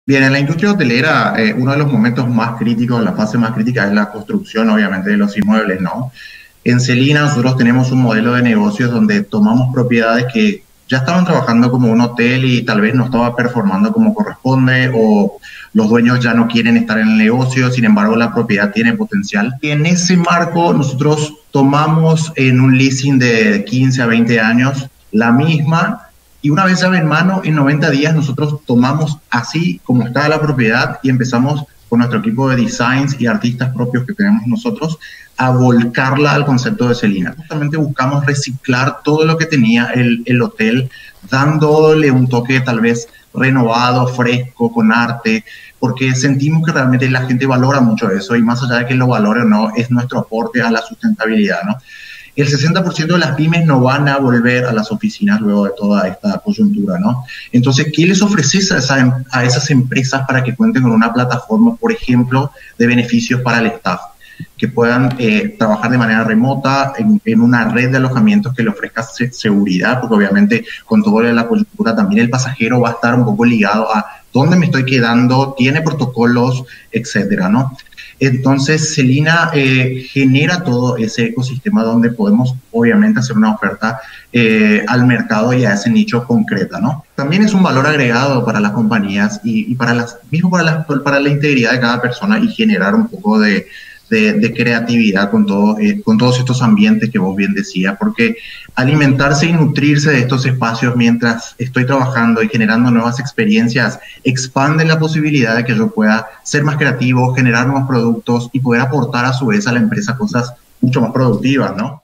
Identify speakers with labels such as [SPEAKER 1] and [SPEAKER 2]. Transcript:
[SPEAKER 1] Bien, en la industria hotelera, uno de los momentos más críticos, la fase más crítica es la construcción, obviamente, de los inmuebles, ¿no? En Celina nosotros tenemos un modelo de negocios donde tomamos propiedades que ya estaban trabajando como un hotel y tal vez no estaba performando como corresponde o los dueños ya no quieren estar en el negocio, sin embargo la propiedad tiene potencial. Y en ese marco nosotros tomamos en un leasing de 15 a 20 años la misma y una vez llave en mano, en 90 días nosotros tomamos así como estaba la propiedad y empezamos con nuestro equipo de designs y artistas propios que tenemos nosotros a volcarla al concepto de Celina. Justamente buscamos reciclar todo lo que tenía el hotel, dándole un toque tal vez renovado, fresco, con arte, porque sentimos que realmente la gente valora mucho eso y más allá de que lo valore o no, es nuestro aporte a la sustentabilidad, ¿no? El 60% de las pymes no van a volver a las oficinas luego de toda esta coyuntura, ¿no? Entonces, ¿qué les ofreces a esas empresas para que cuenten con una plataforma, por ejemplo, de beneficios para el staff? Que puedan trabajar de manera remota en una red de alojamientos que le ofrezca seguridad, porque obviamente con todo la coyuntura también el pasajero va a estar un poco ligado a dónde me estoy quedando, tiene protocolos, etcétera, ¿no? Entonces, Celina genera todo ese ecosistema donde podemos, obviamente, hacer una oferta al mercado y a ese nicho concreta, ¿no? También es un valor agregado para las compañías y para mismo para la integridad de cada persona y generar un poco de creatividad con todos estos ambientes que vos bien decías, porque alimentarse y nutrirse de estos espacios mientras estoy trabajando y generando nuevas experiencias expande la posibilidad de que yo pueda ser más creativo, generar nuevos productos y poder aportar a su vez a la empresa cosas mucho más productivas, ¿no?